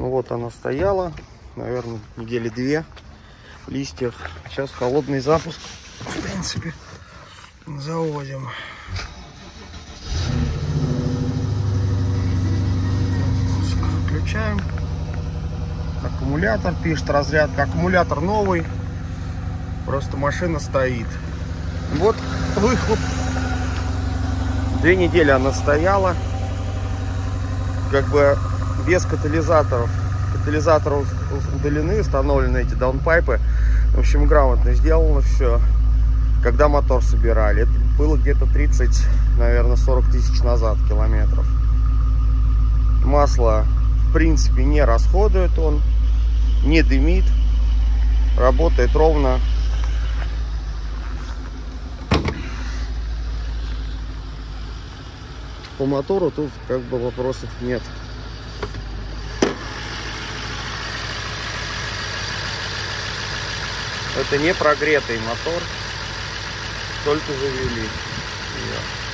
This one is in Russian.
Ну вот она стояла, наверное, недели 2 в листьях. Сейчас холодный запуск, в принципе, заводим. Включаем. Аккумулятор, пишет разрядка. Аккумулятор новый, просто машина стоит. Вот выхлоп. 2 недели она стояла, как бы без катализаторов. Катализаторы удалены, установлены эти даунпайпы. В общем, грамотно сделано все. Когда мотор собирали, это было где-то 30, наверное, 40 тысяч назад километров. Масло, в принципе, не расходует он, не дымит, работает ровно. По мотору тут как бы вопросов нет. Это не прогретый мотор, только завели ее.